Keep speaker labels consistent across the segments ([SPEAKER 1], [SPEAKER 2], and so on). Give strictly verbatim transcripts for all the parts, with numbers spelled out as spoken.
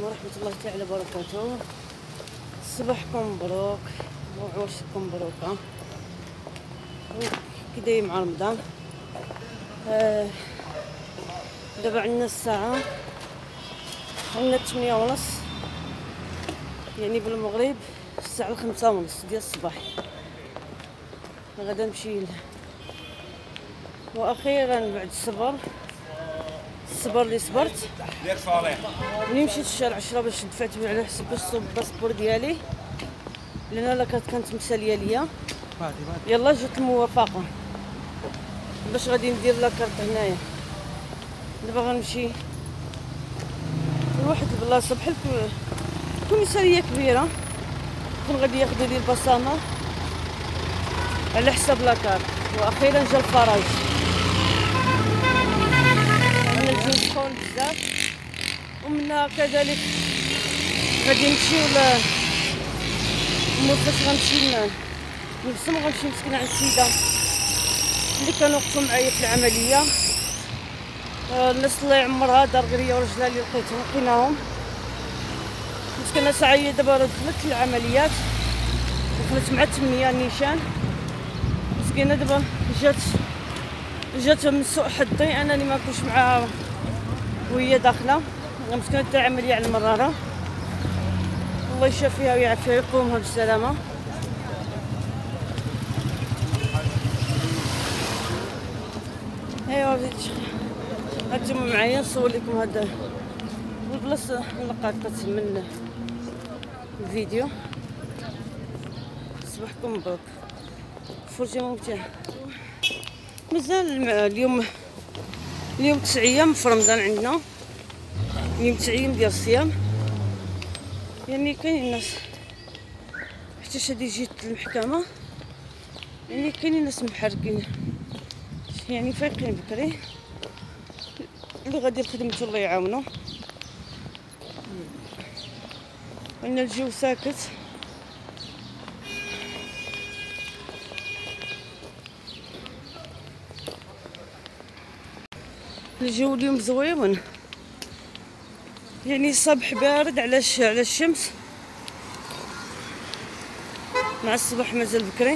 [SPEAKER 1] ورحمة الله تعالى وبركاته. صباحكم مبروك وعواشكم مبروكة كي داير مع رمضان. آه دابا عندنا الساعة عندنا تمنية ونص، يعني بالمغرب الساعة الخمسة ونص ديال الصباح. غدا نمشي ل... واخيرا بعد الصبر الصبر اللي صبرت ملي مشيت للشارع عشرة باش دفعت على حسب باش نصوب الباسبور ديالي، لان لا كانت كانت مساليه ليا. يلا جات الموافقه باش غادي ندير لاكارت هنايا. دابا غنمشي لواحد البلاصه بحال كوميساريه كبيره، كون غادي ياخذوا لي البصمه على حساب لاكارت. واخيرا جا الفرج. انا الجو سخون بزاف، ومنها كذلك غادي نمشيو ل فاش غنمشي نبسم وغنمشي مسكينه عند السيده اللي كانوا وقفوا معايا في العمليه. آه الناس الله يعمرها، دار غير ورجلها اللي لقيتهم لقيناهم مسكينه ساعيه. دابا راه دخلت العمليات، دخلت مع ثمانية نيشان مسكينه. دابا جات جات من سوء حظي انني ما نكونش معاها وهي داخله مسكينه. دار عمليه على المراره، الله يشافيها ويعافيها ويقومها بالسلامه. ايوا هانتوما معايا نصور لكم هذا البلاصه اللقطات من الفيديو. صباحكم مبروك، فرجه ممتعه. مازال اليوم اليوم تسع ايام في رمضان عندنا، اليوم تسع ايام ديال الصيام. يعني كاين الناس حتى شادي جيت للمحكمه، يعني كاينين ناس محركين يعني فايقين بكري اللي غادي لخدمته الله يعاونو. ان الجو ساكت، الجو اليوم زويون، يعني الصبح بارد على على الشمس، مع الصباح مازال بكري.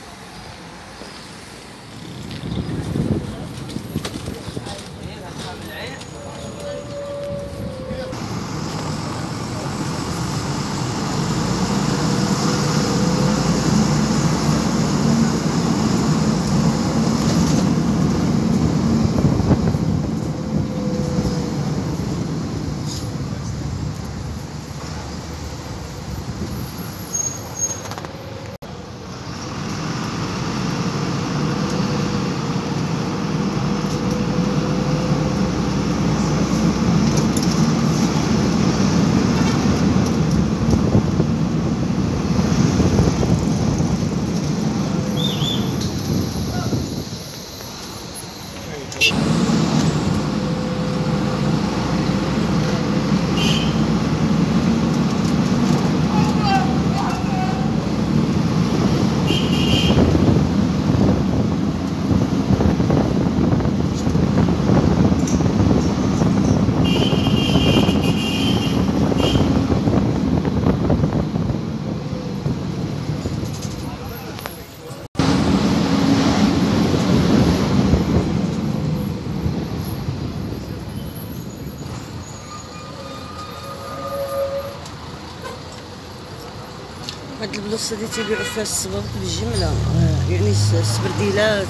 [SPEAKER 1] هاد البلاصه اللي تيبيعوا فيها الصباط بالجمله، يعني السبرديلات.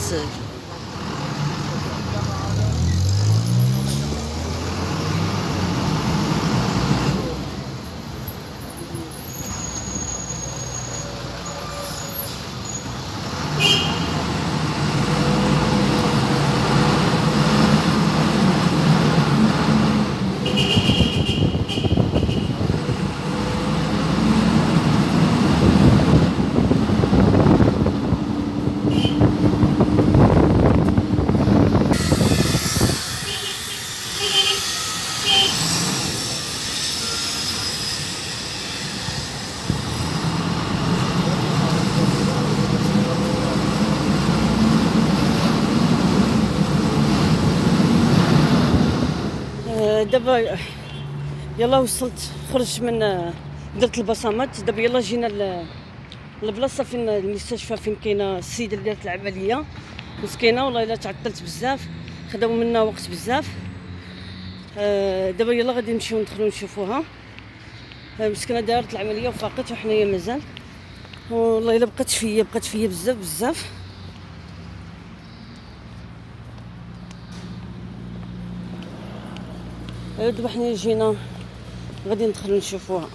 [SPEAKER 1] دابا يلا وصلت، خرجت من درت البصمات. دابا يلا جينا البلاصه فين المستشفى فين كاينه السيده اللي دارت العمليه مسكينه، والله الا تعطلت بزاف، خداو منا وقت بزاف. آه دابا يلا غادي نمشيو ندخلو نشوفوها. آه مسكينه دارت العمليه وفاقت وحنايا مازال، والله الا بقات فيا بقات فيا بزاف بزاف. آه دابا حنا جينا غادي ندخلو نشوفوها.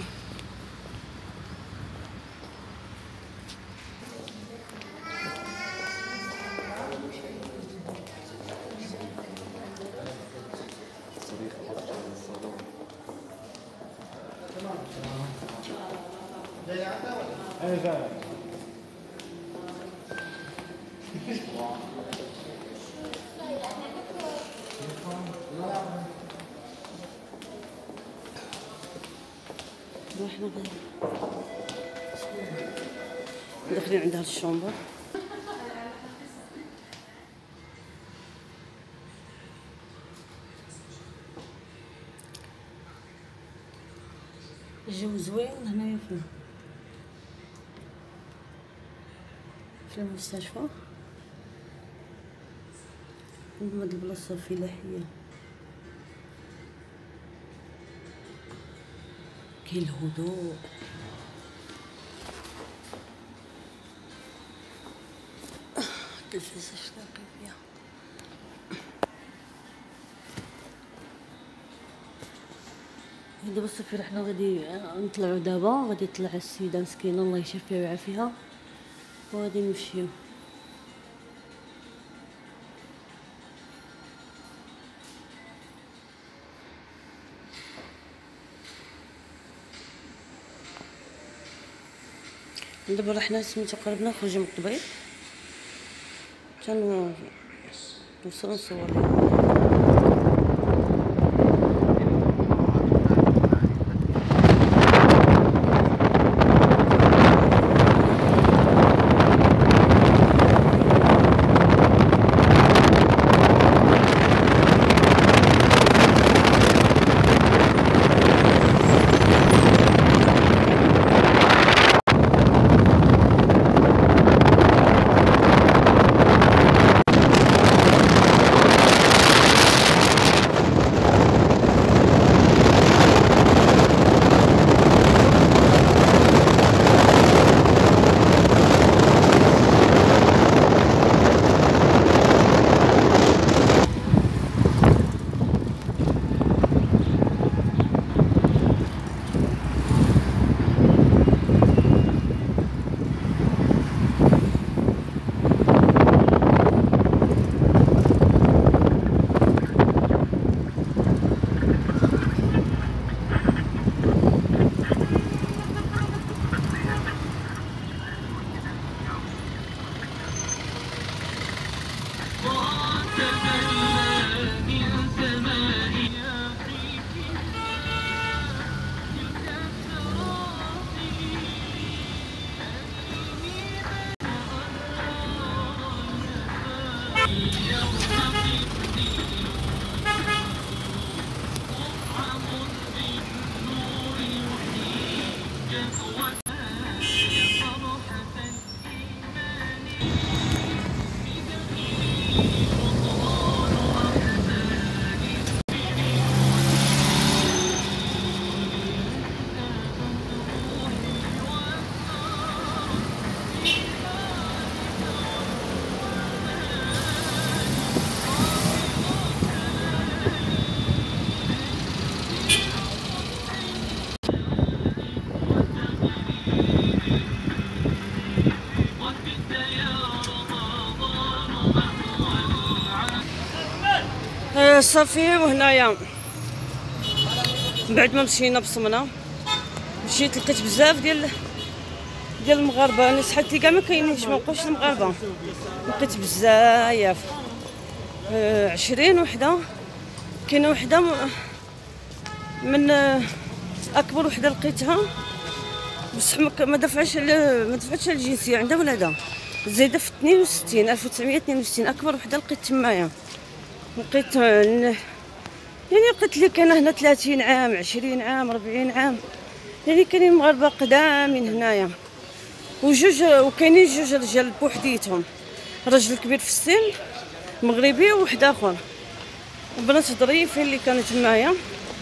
[SPEAKER 1] احنا داخلين عندها الشومبر. الجو زوين هنايا في في المستشفى. هاد البلاصه فلاحيه، كاين الهدوء. التلفزه شناقي فيها. دابا صافي حنا غادي نطلعو، دابا غادي تطلع السيده مسكينه الله يشافيها ويعافيها وغادي نمشيو. دابا راه حنا سميتو قربنا نخرجو من الطبيب تن نوصلو نصور لكم. صافي وهنايا بعد ما مشينا بصمنا مشيت لقيت بزاف ديال ديال المغاربه. انا شحال كاع ما كاينينش، ما بقاوش المغاربه، لقيت بزاف آه عشرين وحده. كاينه وحده من آه اكبر وحده لقيتها بصح ما دفعش ما دفعتش الجنسيه عندها ولادها، زايده في اثنين وستين ألف وتسعمية واثنين وستين. اكبر وحده لقيت تمايا، لقيت يعني قلت لك انا هنا ثلاثين عام عشرين عام ربعين عام، يعني كاينين مغاربه قدامين هنايا وجوج، وكاينين جوج رجال بوحديتهم، راجل كبير في السن مغربي وواحد اخر وبنات ظريفين اللي كانوا تمايا.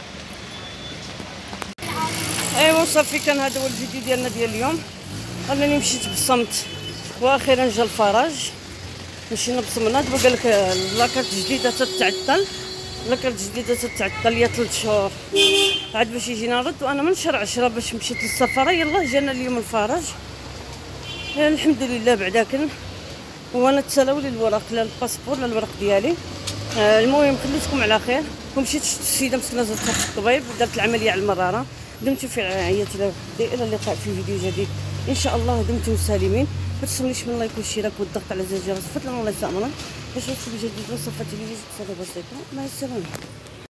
[SPEAKER 1] ايوا صافي، كان هذا هو الفيديو ديالنا ديال اليوم. انني مشيت بصمت واخيرا جا الفرج، مشينا بصمنا. دابا قالك لاكارت جديده تتعطل، لاكارت جديده تتعطل يا ثلاث شهور عاد باش يجينا رد، وانا من شهر عشرة باش مشيت للسفاره. يلاه جانا اليوم الفرج، يعني الحمد لله. بعداك وانا تسالاو لي الوراق، لا الباسبور لا الورق ديالي. آه المهم خليتكم على خير. ومشيت شفت السيده مسكينه زرتها في الطبيب، دارت العمليه على المراره. دمتم في رعايه الله، الى اللقاء في فيديو جديد ان شاء الله. دمتم سالمين. ما تنسونيش من لايك والاشتراك والضغط على زر الجرس، فضلا الله يسامحنا باش توصلوا بجديد وصفات اللي جديد بسيطه. مع السلامه.